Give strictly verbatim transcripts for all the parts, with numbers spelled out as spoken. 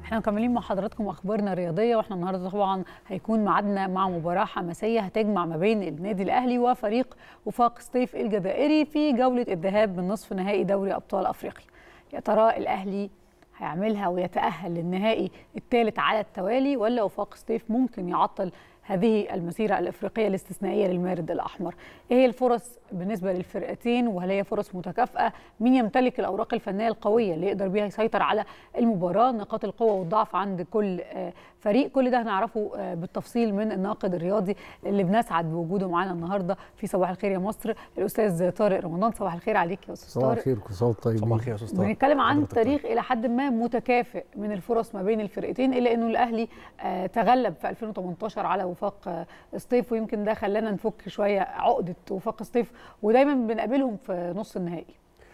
احنا مكملين مع حضراتكم اخبارنا الرياضيه، واحنا النهارده طبعا هيكون ميعادنا مع مباراه حماسيه هتجمع ما بين النادي الاهلي وفريق وفاق سطيف الجزائري في جوله الذهاب من نصف نهائي دوري ابطال افريقيا. يا ترى الاهلي هيعملها ويتاهل للنهائي الثالث على التوالي، ولا وفاق سطيف ممكن يعطل هذه المسيرة الإفريقية الاستثنائية للمارد الأحمر؟ إيه هي الفرص بالنسبة للفرقتين، وهل هي فرص متكافئة؟ مين يمتلك الأوراق الفنية القوية اللي يقدر بيها يسيطر على المباراة؟ نقاط القوة والضعف عند كل فريق، كل ده هنعرفه بالتفصيل من الناقد الرياضي اللي بنسعد بوجوده معانا النهارده في صباح الخير يا مصر، الأستاذ طارق رمضان. صباح الخير عليك يا أستاذ طارق. صباح الخير، كل سنة طيب. صباح الخير يا أستاذ طارق. بنتكلم عن تاريخ إلى حد ما متكافئ من الفرص ما بين الفرقتين، إلا إنه الأهلي تغلب في ألفين وثمانية عشر على وفاق سطيف، ويمكن ده خلانا نفك شويه عقده وفاق سطيف، ودايما بنقابلهم في نص النهائي.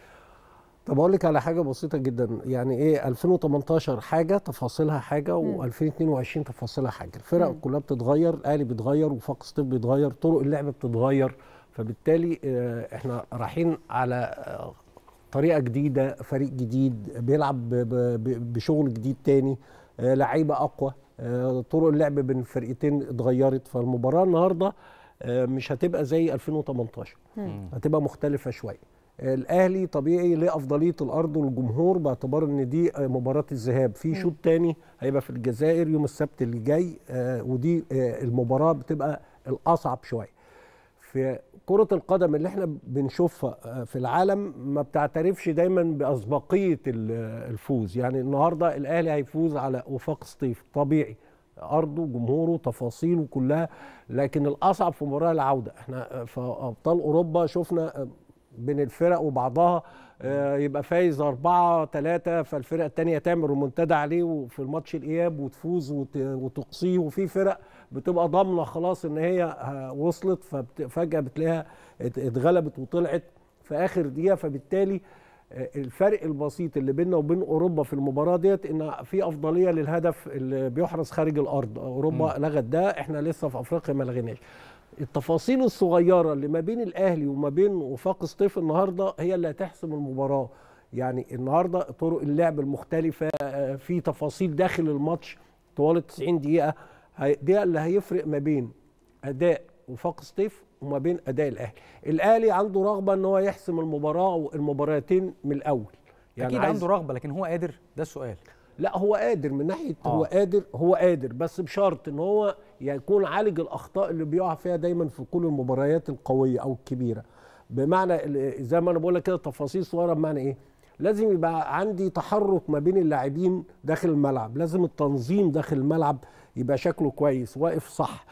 طب اقول لك على حاجه بسيطه جدا، يعني ايه ألفين وثمانية عشر حاجه تفاصيلها حاجه و2022 تفاصيلها حاجه، الفرق مم. كلها بتتغير، الاهلي بيتغير وفاق سطيف بيتغير، طرق اللعب بتتغير، فبالتالي احنا رايحين على طريقه جديده، فريق جديد بيلعب بشغل جديد تاني، لعيبه اقوى، طرق اللعب بين الفرقتين اتغيرت، فالمباراه النهارده مش هتبقى زي ألفين وثمانية عشر، هتبقى مختلفه شويه. الاهلي طبيعي ليه افضليه الارض والجمهور باعتبار ان دي مباراه الذهاب، في شوط تاني هيبقى في الجزائر يوم السبت اللي جاي، ودي المباراه بتبقى الاصعب شويه. في كرة القدم اللي احنا بنشوفها في العالم ما بتعترفش دايما بأسبقية الفوز، يعني النهارده الاهلي هيفوز على وفاق سطيف طبيعي، ارضه جمهوره تفاصيله كلها، لكن الاصعب في مباراه العوده. احنا في ابطال اوروبا شفنا بين الفرق وبعضها يبقى فايز أربعة ثلاثة، فالفرقه الثانيه تعمل ريمونتادا عليه وفي الماتش الاياب وتفوز وتقصيه، وفي فرق بتبقى ضامنه خلاص ان هي وصلت ففجاه بتلاقيها اتغلبت وطلعت في اخر دقيقه. فبالتالي الفرق البسيط اللي بيننا وبين اوروبا في المباراه ديت ان في افضليه للهدف اللي بيحرز خارج الارض، اوروبا لغت ده، احنا لسه في افريقيا ما لغيناش. التفاصيل الصغيره اللي ما بين الاهلي وما بين وفاق سطيف النهارده هي اللي هتحسم المباراه، يعني النهارده طرق اللعب المختلفه، في تفاصيل داخل الماتش طوال التسعين دقيقه، ده اللي هيفرق ما بين اداء وفاق سطيف وما بين اداء الاهلي. الاهلي عنده رغبه ان هو يحسم المباراه والمباراتين من الاول، يعني اكيد عنده رغبه، لكن هو قادر؟ ده السؤال. لا هو قادر من ناحيه آه. هو قادر هو قادر بس بشرط ان هو يكون عالج الاخطاء اللي بيقع فيها دايما في كل المباريات القويه او الكبيره، بمعنى زي ما انا بقول لك كده تفاصيل صغيره، بمعنى ايه؟ لازم يبقى عندي تحرك ما بين اللاعبين داخل الملعب، لازم التنظيم داخل الملعب يبقى شكله كويس، واقف صح،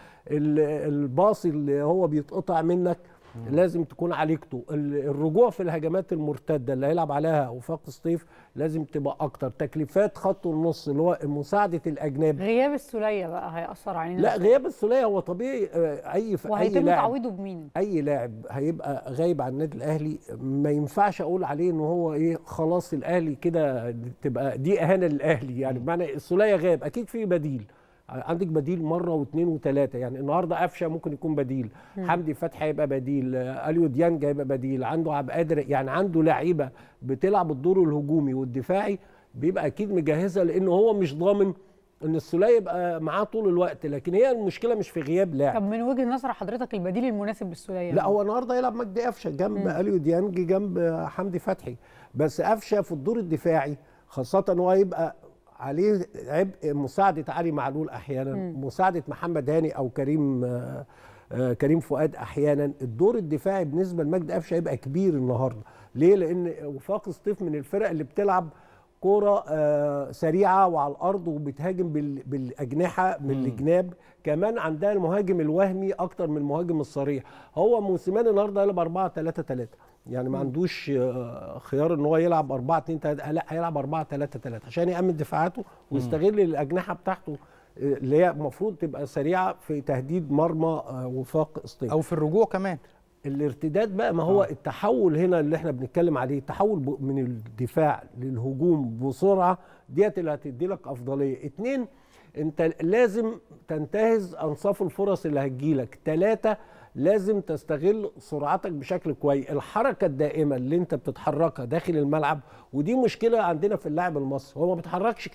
الباص اللي هو بيتقطع منك مم. لازم تكون عالجته، الرجوع في الهجمات المرتده اللي هيلعب عليها وفاق سطيف لازم تبقى اكتر، تكليفات خط النص اللي هو مساعده الاجناب. غياب السوليه بقى هيأثر علينا؟ لا غياب السوليه هو طبيعي، اي وهيتم تعويضه بمين؟ اي لاعب هيبقى غايب عن النادي الاهلي ما ينفعش اقول عليه ان هو ايه خلاص الاهلي كده تبقى دي اهانه للاهلي، يعني بمعنى السوليه غاب اكيد في بديل، عندك بديل مره واثنين وثلاثه، يعني النهارده قفشه ممكن يكون بديل، مم. حمدي فتحي هيبقى بديل، اليو ديانج هيبقى بديل، عنده عبد القادر، يعني عنده لعيبه بتلعب الدور الهجومي والدفاعي بيبقى اكيد مجهزه، لانه هو مش ضامن ان السوليه يبقى معاه طول الوقت، لكن هي المشكله مش في غياب لاعب. طب من وجهه نظر حضرتك البديل المناسب للسوليه؟ لا هو النهارده يلعب مجدي قفشه جنب اليو ديانج جنب حمدي فتحي، بس قفشه في الدور الدفاعي خاصه هو هيبقى عليه عبء مساعده علي معلول احيانا، م. مساعده محمد هاني او كريم آآ آآ كريم فؤاد احيانا، الدور الدفاعي بالنسبه لمجدي قفشه هيبقى كبير النهارده، ليه؟ لان وفاق سطيف من الفرق اللي بتلعب كوره سريعه وعلى الارض وبتهاجم بالاجنحه من الجناب، كمان عندها المهاجم الوهمي اكتر من المهاجم الصريح، هو موسيماني النهارده هيلعب أربعة ثلاثة ثلاثة، يعني ما عندوش خيار ان هو يلعب أربعة اثنين ثلاثة، لا هيلعب أربعة ثلاثة ثلاثة عشان يأمن دفاعاته ويستغل الاجنحه بتاعته اللي هي المفروض تبقى سريعه في تهديد مرمى وفاق سطيف او في الرجوع كمان. الارتداد بقى ما هو آه. التحول هنا اللي احنا بنتكلم عليه، التحول من الدفاع للهجوم بسرعه ديت اللي هتدي لك افضليه. اتنين، انت لازم تنتهز انصاف الفرص اللي هتجيلك. ثلاثه، لازم تستغل سرعتك بشكل كويس، الحركه الدائمه اللي انت بتتحركها داخل الملعب، ودي مشكله عندنا في اللاعب المصري، هو ما بيتحركش كتير،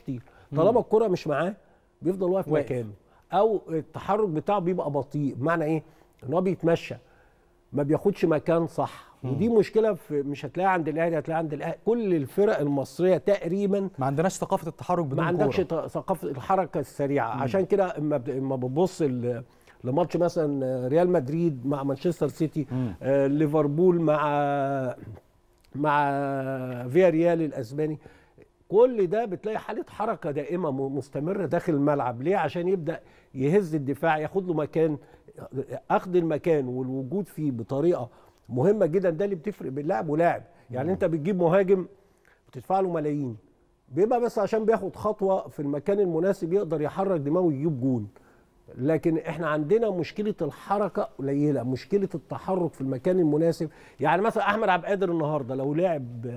طالما الكره مش معاه بيفضل واقف مكانه، او التحرك بتاعه بيبقى بطيء. بمعنى ايه؟ ان هو بيتمشى ما بياخدش مكان صح. مم. ودي مشكله في مش هتلاقيها عند الاهلي، هتلاقيها عند الأهلي. كل الفرق المصريه تقريبا ما عندناش ثقافه التحرك بدون كوره، ما عندكش ثقافه الحركه السريعه. مم. عشان كده اما اما بتبص لماتش مثلا ريال مدريد مع مانشستر سيتي، آه ليفربول مع مع فيا ريال الاسباني، كل ده بتلاقي حاله حركه دائمه مستمره داخل الملعب. ليه؟ عشان يبدا يهز الدفاع، ياخد له مكان. اخذ المكان والوجود فيه بطريقه مهمه جدا، ده اللي بتفرق بين لاعب ولاعب. يعني انت بتجيب مهاجم بتدفع له ملايين، بيبقى بس عشان بياخد خطوه في المكان المناسب يقدر يحرك دماغه ويجيب جون. لكن احنا عندنا مشكله الحركه قليله، مشكله التحرك في المكان المناسب. يعني مثلا احمد عبد القادر النهارده لو لعب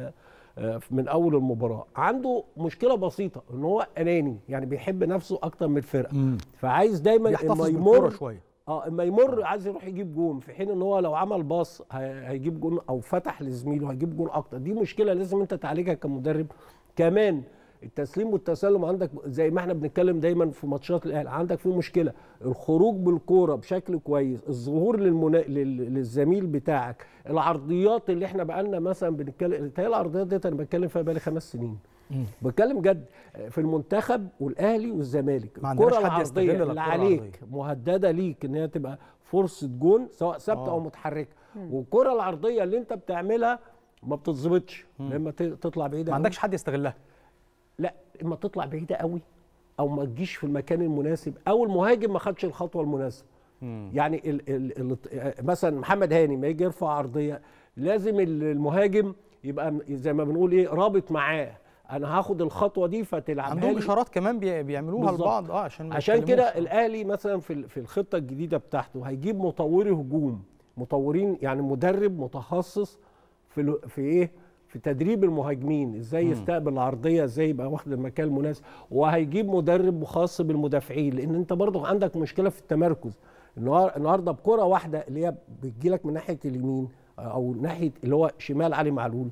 من اول المباراه عنده مشكله بسيطه، ان هو اناني، يعني بيحب نفسه اكتر من الفرقه. مم. فعايز دايما اما يمر شويه اه اما يمر عايز يروح يجيب جون، في حين ان هو لو عمل باص هيجيب جون او فتح لزميله هيجيب جون اكتر. دي مشكله لازم انت تعالجها كمدرب. كمان التسليم والتسلم عندك زي ما احنا بنتكلم دايما في ماتشات الاهلي، عندك فيه مشكله الخروج بالكوره بشكل كويس، الظهور للمنا... للزميل بتاعك، العرضيات اللي احنا بقالنا مثلا بنتكلم. هي العرضيات ديت انا بتكلم فيها بقالي خمس سنين. مم. بتكلم جد في المنتخب والاهلي والزمالك، الكره العرضيه اللي عليك مهدده ليك ان هي تبقى فرصه جون سواء ثابته او متحركه، والكره العرضيه اللي انت بتعملها ما بتتظبطش لما تطلع بعيده. ما عندكش حد يستغلها. لا، اما تطلع بعيده قوي او ما تجيش في المكان المناسب او المهاجم ما خدش الخطوه المناسبه. مم. يعني ال ال ال مثلا محمد هاني ما يجي يرفع عرضيه لازم المهاجم يبقى زي ما بنقول ايه رابط معاه، انا هاخد الخطوه دي فتلعبها. عندهم اشارات كمان بيعملوها لبعض اه عشان عشان كده الاهلي مثلا في في الخطه الجديده بتاعته هيجيب مطوري هجوم، مطورين يعني مدرب متخصص في في ايه في تدريب المهاجمين، ازاي يستقبل العرضيه، ازاي يبقى واخد المكان المناسب، وهيجيب مدرب خاص بالمدافعين، لان انت برضو عندك مشكله في التمركز. النهارده بكره واحده اللي هي بتجيلك من ناحيه اليمين او ناحيه اللي هو شمال علي معلول،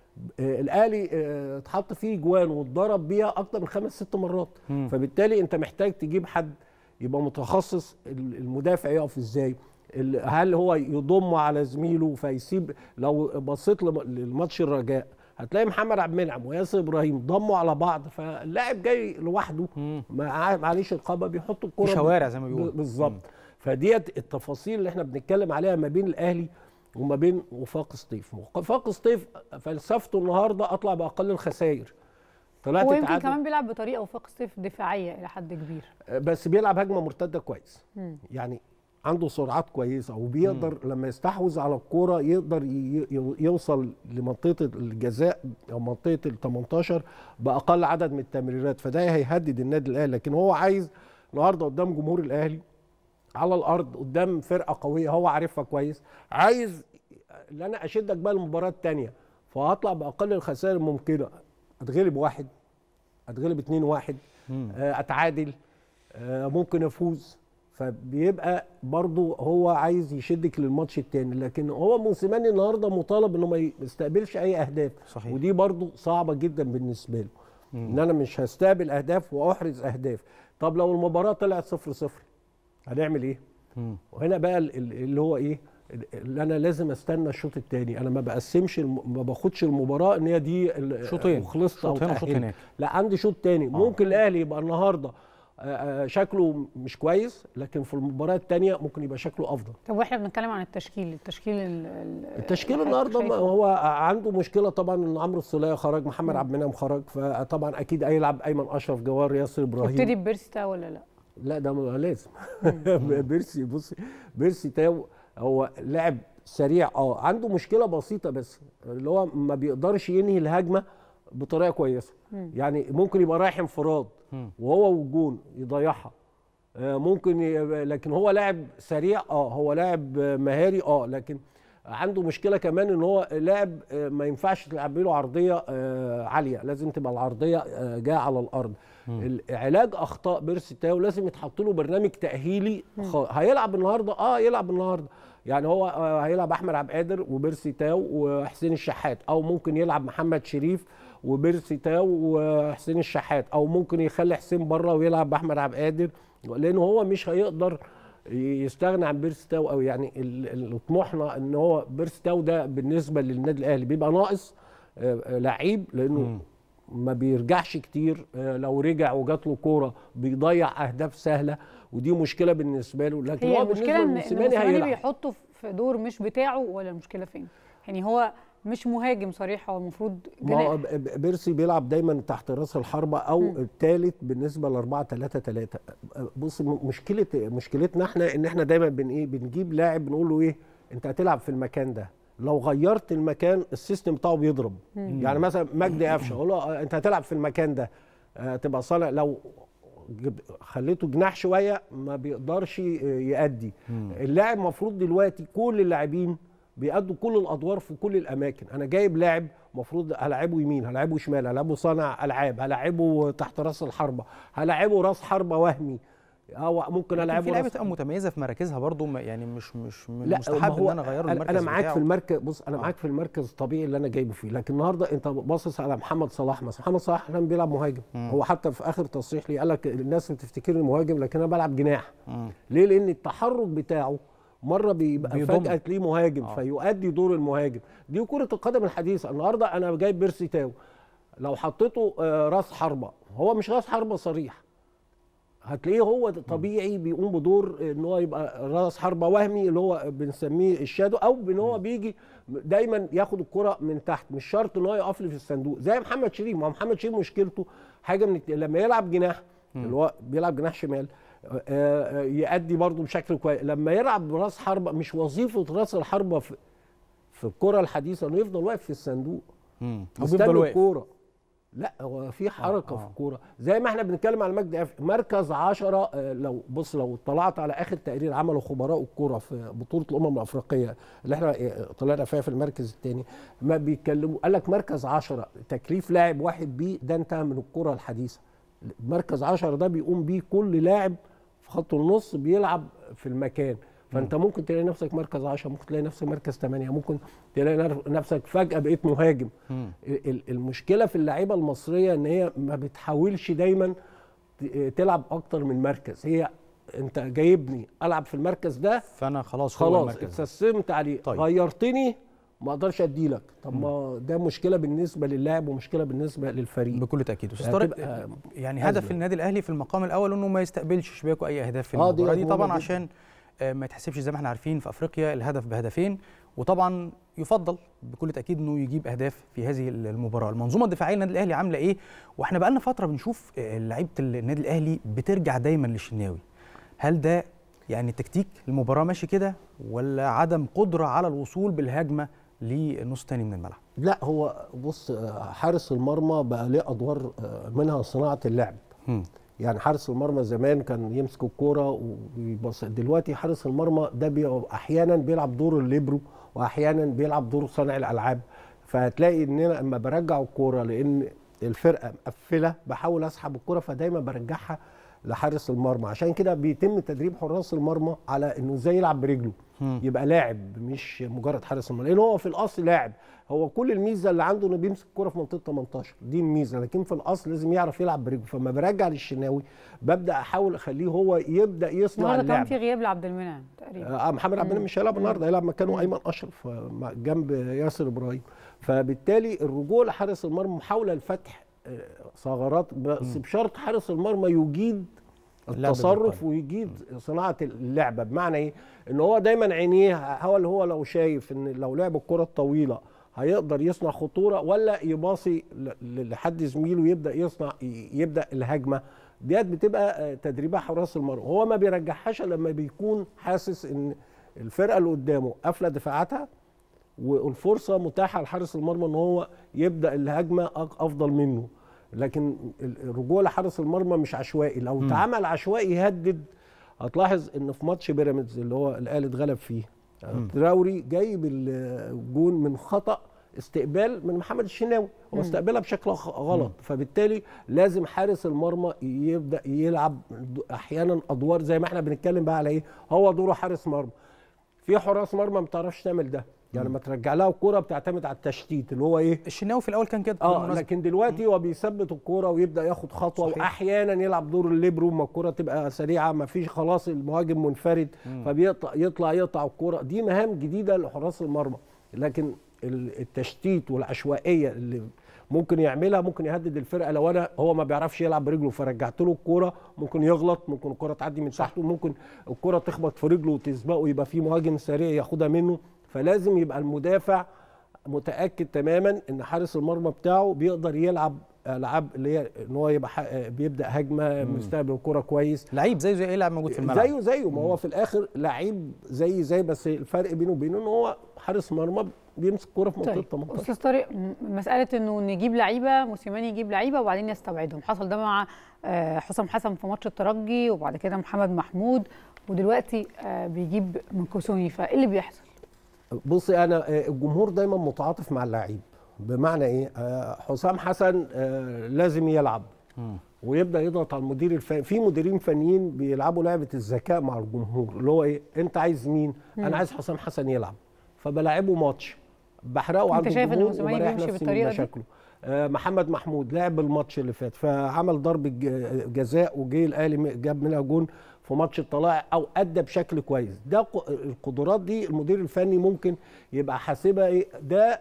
آه الاهلي آه اتحط فيه جوان واتضرب بيها اكتر من خمس ست مرات. مم. فبالتالي انت محتاج تجيب حد يبقى متخصص المدافع يقف ازاي، هل هو يضم على زميله فيسيب. لو بصيت للماتش الرجاء هتلاقي محمد عبد المنعم وياسر ابراهيم ضموا على بعض، فاللاعب جاي لوحده معليش القابه بيحط الكره في شوارع زي ما بيقولوا بالظبط. فديت التفاصيل اللي احنا بنتكلم عليها ما بين الاهلي وما بين وفاق سطيف. وفاق سطيف فلسفته النهارده اطلع باقل الخسائر. طلعت هو يمكن كمان بيلعب بطريقه وفاق سطيف دفاعيه الى حد كبير، بس بيلعب هجمه مرتده كويس. مم. يعني عنده سرعات كويسه وبيقدر مم. لما يستحوذ على الكوره يقدر يوصل لمنطقه الجزاء او منطقه ال تمنتاشر باقل عدد من التمريرات، فده هيهدد النادي الاهلي. لكن هو عايز النهارده قدام جمهور الاهلي على الارض قدام فرقه قويه هو عارفها كويس، عايز ان انا اشدك بقى المباراه الثانيه، فهطلع باقل الخسائر الممكنه، اتغلب واحد، اتغلب اتنين واحد، اتعادل، ممكن افوز. فبيبقى برضه هو عايز يشدك للماتش الثاني. لكن هو موسيماني النهارده مطالب انه ما يستقبلش اي اهداف. صحيح. ودي برضه صعبه جدا بالنسبه له، مم. ان انا مش هستقبل اهداف واحرز اهداف. طب لو المباراه طلعت صفر صفر هنعمل ايه؟ مم. وهنا بقى اللي هو ايه اللي انا لازم استنى الشوط الثاني. انا ما بقسمش الم... ما باخدش المباراه ان هي دي شوطين وخلصت او شوط هنا. لا، عندي شوط ثاني. آه. ممكن الاهلي يبقى النهارده شكله مش كويس، لكن في المباراه الثانيه ممكن يبقى شكله افضل. طب واحنا بنتكلم عن التشكيل، التشكيل التشكيل النهارده هو عنده مشكله طبعا ان عمرو السوليه خرج، محمد عبد المنعم خرج، فطبعا اكيد هيلعب ايمن اشرف جوار، ياسر ابراهيم. يبتدي ببيرسي تاو ولا لا؟ لا ده لازم. بيرسي بصي بيرسي تاو هو لاعب سريع، اه عنده مشكله بسيطه بس اللي هو ما بيقدرش ينهي الهجمه بطريقه كويسه. مم. يعني ممكن يبقى رايح انفراد وهو والجون يضيعها، ممكن ي... لكن هو لاعب سريع، اه هو لاعب مهاري، اه لكن عنده مشكله كمان ان هو لاعب ما ينفعش تلعب له عرضيه عاليه، لازم تبقى العرضيه جايه على الارض. علاج اخطاء بيرسي تاو لازم يتحط له برنامج تاهيلي. هيلعب النهارده، اه يلعب النهارده، يعني هو هيلعب احمد عبد القادر وبيرسي تاو وحسين الشحات، او ممكن يلعب محمد شريف وبيرسي تاو وحسين الشحات، او ممكن يخلي حسين بره ويلعب باحمد عبد القادر، لان هو مش هيقدر يستغنى عن بيرسي تاو. او يعني اللي طموحنا ان هو بيرسي تاو ده بالنسبه للنادي الاهلي بيبقى ناقص لعيب، لانه م. ما بيرجعش كتير، لو رجع وجات له كوره بيضيع اهداف سهله، ودي مشكله بالنسبه له. لكن هي هو المشكله ان موسيماني موسيماني بيحطه في دور مش بتاعه، ولا المشكله فين؟ يعني هو مش مهاجم صريح، هو المفروض جناح. بيرسي بيلعب دايما تحت راس الحربه او الثالث بالنسبه ل أربعة ثلاثة ثلاثة. بص، مشكله مشكلتنا احنا ان احنا دايما بن ايه بنجيب لاعب بنقول له ايه انت هتلعب في المكان ده، لو غيرت المكان السيستم بتاعه بيضرب. مم. يعني مثلا مجدي قفشه اقول له انت هتلعب في المكان ده تبقى صالح، لو خليته جناح شويه ما بيقدرش يأدي. مم. اللاعب المفروض دلوقتي كل اللاعبين بيأدوا كل الادوار في كل الاماكن. انا جايب لاعب المفروض هلاعبه يمين، هلاعبه شمال، هلاعبه صانع العاب، هلاعبه تحت راس الحربه، هلاعبه راس حربه وهمي، او ممكن العبه في لعيبه تبقى متميزه في مراكزها برضو، يعني مش مش مستحب ان انا اغير له المركز انا معاك بتاعه. في المركز. بص انا آه. معاك في المركز الطبيعي اللي انا جايبه فيه، لكن النهارده انت باصص على محمد صلاح مثلا. محمد صلاح كان بيلعب مهاجم. مم. هو حتى في اخر تصريح لي قال لك الناس بتفتكرني مهاجم لكن انا بلعب جناح. مم. ليه؟ لان التحرك بتاعه مره بيبقى فجاه تلاقيه مهاجم. آه. فيؤدي دور المهاجم. دي كره القدم الحديثه. النهارده انا جايب بيرسي تاو، لو حطيته راس حربه، هو مش راس حربه صريح، هتلاقيه هو طبيعي بيقوم بدور ان هو يبقى راس حربه وهمي اللي هو بنسميه الشادو، او ان هو بيجي دايما ياخد الكره من تحت، مش شرط ان هو يقف لي في الصندوق زي محمد شريف. ما هو محمد شريف مشكلته حاجه من لما يلعب جناح اللي هو بيلعب جناح شمال يأدي برضه بشكل كويس. لما يلعب راس حربه، مش وظيفه راس الحربه في في الكره الحديثه انه يفضل واقف في الصندوق مستني الكوره. لا، هو في حركه آه. في الكوره زي ما احنا بنتكلم على مجدي قفشه مركز عشرة. لو بص لو اطلعت على اخر تقرير عمله خبراء الكوره في بطوله الامم الافريقيه اللي احنا طلعنا فيها في المركز الثاني، ما بيتكلموا قال لك مركز عشرة تكليف لاعب واحد بيه ده انتهى من الكوره الحديثه. مركز عشرة ده بيقوم بيه كل لاعب في خط النص بيلعب في المكان. فانت ممكن تلاقي نفسك مركز عشرة، ممكن تلاقي نفسك مركز ثمانية، ممكن تلاقي نفسك فجأة بقيت مهاجم. مم. المشكلة في اللعيبة المصرية ان هي ما بتحاولش دايما تلعب اكتر من مركز. هي انت جايبني العب في المركز ده فانا خلاص خلاص اتسستمت عليه. طيب. غيرتني ما اقدرش ادي لك. طب ما ده مشكله بالنسبه للاعب ومشكله بالنسبه للفريق بكل تاكيد. استاذ طارق، يعني هدف النادي الاهلي في المقام الاول انه ما يستقبلش شباكه اي اهداف في المباراه دي طبعا، عشان ما يتحسبش زي ما احنا عارفين في افريقيا الهدف بهدفين، وطبعا يفضل بكل تاكيد انه يجيب اهداف في هذه المباراه. المنظومه الدفاعيه للنادي الاهلي عامله ايه؟ واحنا بقى لنا فتره بنشوف لعيبه النادي الاهلي بترجع دايما للشناوي. هل ده يعني تكتيك المباراه ماشي كده، ولا عدم قدره على الوصول بالهجمه لنص تاني من الملعب؟ لا، هو بص حارس المرمى بقى له ادوار منها صناعه اللعب. م. يعني حارس المرمى زمان كان يمسك الكوره ويبص، دلوقتي حارس المرمى ده بي احيانا بيلعب دور الليبرو واحيانا بيلعب دور صانع الالعاب. فهتلاقي ان انا لما برجع الكوره لان الفرقه مقفله بحاول اسحب الكوره، فدايما برجعها لحارس المرمى. عشان كده بيتم تدريب حراس المرمى على انه ازاي يلعب برجله، يبقى لاعب مش مجرد حارس المرمى، لان هو في الاصل لاعب. هو كل الميزه اللي عنده انه بيمسك الكوره في منطقه تمنتاشر، دي الميزه، لكن في الاصل لازم يعرف يلعب برجله. فما برجع للشناوي ببدا احاول اخليه هو يبدا يصنع اللعب. كان في غياب لعبد المنعم تقريبا. اه محمد عبد المنعم مش هيلعب النهارده، هيلعب مكانه ايمن اشرف جنب ياسر ابراهيم. فبالتالي الرجوع لحارس المرمى محاوله لفتح ثغرات، بس بشرط حارس المرمى يجيد التصرف ويجيد صناعه اللعبه. بمعنى ايه؟ ان هو دايما عينيه هو اللي هو لو شايف ان لو لعب الكره الطويله هيقدر يصنع خطوره، ولا يباصي لحد زميله يبدا يصنع يبدا الهجمه. ديت بتبقى تدريبها حراس المرمى. هو ما بيرجعهاش لما بيكون حاسس ان الفرقه اللي قدامه قافله دفاعاتها والفرصه متاحه لحارس المرمى ان هو يبدا الهجمه افضل منه. لكن الرجوع لحارس المرمى مش عشوائي. لو اتعمل عشوائي يهدد. هتلاحظ ان في ماتش بيراميدز اللي هو الاهلي اتغلب فيه، تراوري جايب الجون من خطأ استقبال من محمد الشناوي، هو استقبلها بشكل غلط. مم. فبالتالي لازم حارس المرمى يبدا يلعب احيانا ادوار زي ما احنا بنتكلم بقى على ايه، هو دوره حارس مرمى. في حراس مرمى ما بتعرفش تعمل ده، يعني لما ترجع لها الكوره بتعتمد على التشتيت اللي هو ايه. الشناوي في الاول كان كده اه لكن دلوقتي هو بيثبت الكوره ويبدا ياخد خطوه. صحيح. واحيانا يلعب دور الليبرو اما الكوره تبقى سريعه ما فيش خلاص المهاجم منفرد فبيطلع يطلع يقطع الكوره. دي مهام جديده لحراس المرمى، لكن التشتيت والعشوائيه اللي ممكن يعملها ممكن يهدد الفرقه. لو انا هو ما بيعرفش يلعب برجله فرجعت له الكوره ممكن يغلط، ممكن الكوره تعدي من تحته، ممكن الكوره تخبط في رجله وتسبقه يبقى في مهاجم سريع ياخدها منه. فلازم يبقى المدافع متاكد تماما ان حارس المرمى بتاعه بيقدر يلعب العاب اللي هي ان هو يبقى بيبدا هجمه مستقبل الكوره كويس. لعيب زيه زي اي لاعب موجود في الملعب، زيه زيه ما هو في الاخر لعيب زي زي بس الفرق بينه وبينه ان هو حارس مرمى بيمسك الكوره في منطقه تمنتاشر. استاذ طارق، مساله انه نجيب لعيبه موسيماني يجيب لعيبه وبعدين يستبعدهم، حصل ده مع حسام حسن في ماتش الترجي وبعد كده محمد محمود ودلوقتي بيجيب منكوسوني، فايه اللي بيحصل؟ بصي انا الجمهور دايما متعاطف مع اللعيب. بمعنى ايه؟ حسام حسن لازم يلعب ويبدا يضغط على المدير الفني. في مديرين فنيين بيلعبوا لعبه الذكاء مع الجمهور اللي هو ايه؟ انت عايز مين؟ مم. انا عايز حسام حسن يلعب فبلاعبه ماتش بحرقه على الجمهور. انت شايف ان موسيماني بيمشي بالطريقه دي؟ آه محمد محمود لعب الماتش اللي فات فعمل ضربه جزاء وجه الاهلي جاب منها جون في ماتش الطلائع او ادى بشكل كويس. ده القدرات دي المدير الفني ممكن يبقى حاسبها ايه ده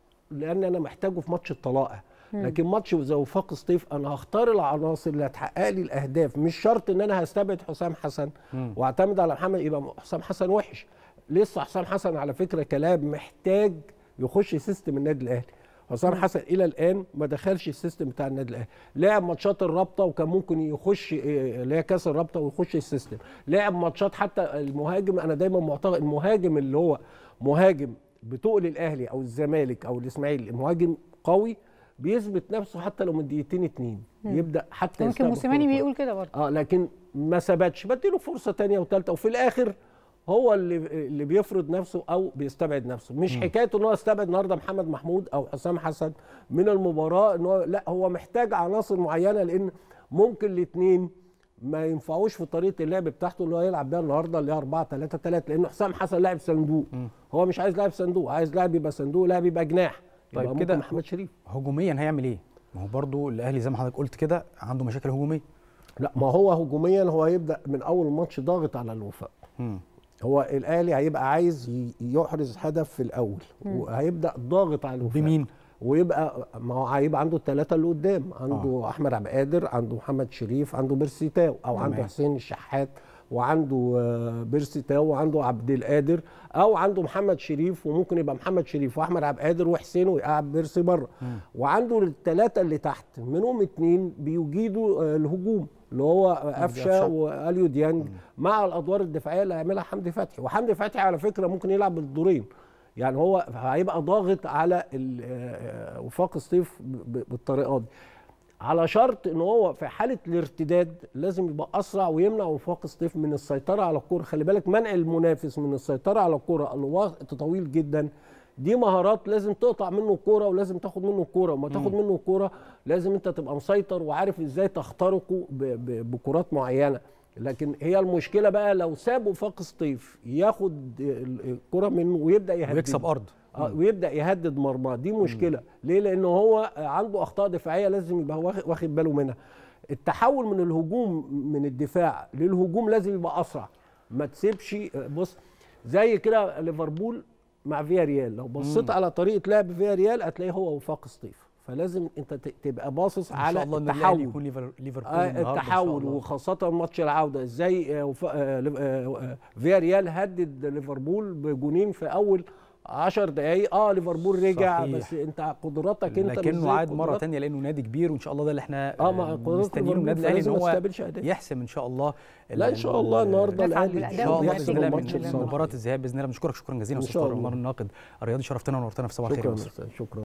لان انا محتاجه في ماتش الطلائع. لكن ماتش زي وفاق سطيف انا هختار العناصر اللي هتحقق لي الاهداف. مش شرط ان انا هستبعد حسام حسن واعتمد على محمد يبقى حسام حسن وحش. لسه حسام حسن على فكره كلام محتاج يخش سيستم النادي الاهلي. حسام حسن الى الان ما دخلش السيستم بتاع النادي الاهلي. لعب ماتشات الرابطه وكان ممكن يخش اللي هي كاس الرابطه ويخش السيستم. لعب ماتشات حتى المهاجم. انا دايما معتقد المهاجم اللي هو مهاجم بتقل الاهلي او الزمالك او الاسماعيلي مهاجم قوي بيثبت نفسه حتى لو من دقيقتين اتنين مم. يبدا حتى يمكن موسيماني بيقول كده برضه اه لكن ما ثبتش بديله فرصه ثانيه وثالثه وفي الاخر هو اللي اللي بيفرض نفسه او بيستبعد نفسه. مش حكايته ان هو استبعد النهارده محمد محمود او حسام حسن من المباراه ان هو لا هو محتاج عناصر معينه لان ممكن الاثنين ما ينفعوش في طريقه اللعب بتاعته اللي هو يلعب بيها النهارده اللي هي أربعة ثلاثة ثلاثة لان حسام حسن لاعب صندوق. م. هو مش عايز لاعب صندوق، عايز لاعب يبقى صندوق، لاعب يبقى جناح. طيب كده محمد شريف هجوميا هيعمل ايه؟ ما هو برضه الاهلي زي ما حضرتك قلت كده عنده مشاكل هجوميه. لا ما هو هجوميا هو هيبدا من اول ماتش ضاغط على الوفاق. م. هو الاهلي هيبقى عايز يحرز هدف في الاول م. وهيبدا ضاغط على الوفاق. بمين؟ ويبقى ما هو هيبقى عنده الثلاثه اللي قدام، عنده آه. احمد عبد القادر، عنده محمد شريف، عنده بيرسي تاو او عنده حسين الشحات وعنده بيرسي تاو وعنده عبد القادر او عنده محمد شريف وممكن يبقى محمد شريف واحمد عبد القادر وحسين ويقعد بيرسي بره. وعنده الثلاثه اللي تحت منهم اثنين بيجيدوا الهجوم اللي هو قفشه واليو ديانج مع الادوار الدفاعيه اللي هيعملها حمدي فتحي. وحمدي فتحي على فكره ممكن يلعب بالدورين، يعني هو هيبقى ضاغط على وفاق سطيف بالطريقه دي على شرط ان هو في حاله الارتداد لازم يبقى اسرع ويمنع وفاق سطيف من السيطره على الكره. خلي بالك منع المنافس من السيطره على الكره لوقت طويل جدا دي مهارات لازم تقطع منه الكوره ولازم تاخد منه الكوره. وما تاخد منه الكوره لازم انت تبقى مسيطر وعارف ازاي تخترقه بكرات معينه. لكن هي المشكله بقى لو ساب وفاق سطيف ياخد الكره منه ويبدا يهدد ويكسب ارض اه ويبدا يهدد مرماه. دي مشكله. مم. ليه؟ لانه هو عنده اخطاء دفاعيه لازم يبقى واخد باله منها. التحول من الهجوم من الدفاع للهجوم لازم يبقى اسرع. ما تسيبش. بص زي كده ليفربول مع فيا ريال، لو بصيت مم. على طريقه لعب فيا ريال هتلاقيه هو وفاق سطيف. فلازم انت تبقى باصص على إن شاء الله التحول يكون ليفربول آه التحول وخاصه ماتش العوده ازاي آه آه فيا ريال هدد ليفربول بجونين في اول عشر دقايق. اه ليفربول رجع صحيح. بس انت قدراتك انت لكنه عاد مره ثانيه لانه نادي كبير وان شاء الله ده اللي احنا آه مستنيينه النادي الاهلي ان هو يحسم ان شاء الله. لا ان شاء الله النهارده الاهلي ان شاء الله باذن الله من مباراه الذهاب باذن الله. بنشكرك شكرا جزيلا استاذ طارق عمار الناقد الرياضي، شرفتنا ونورتنا في صباح الخير. شكرا شكرا.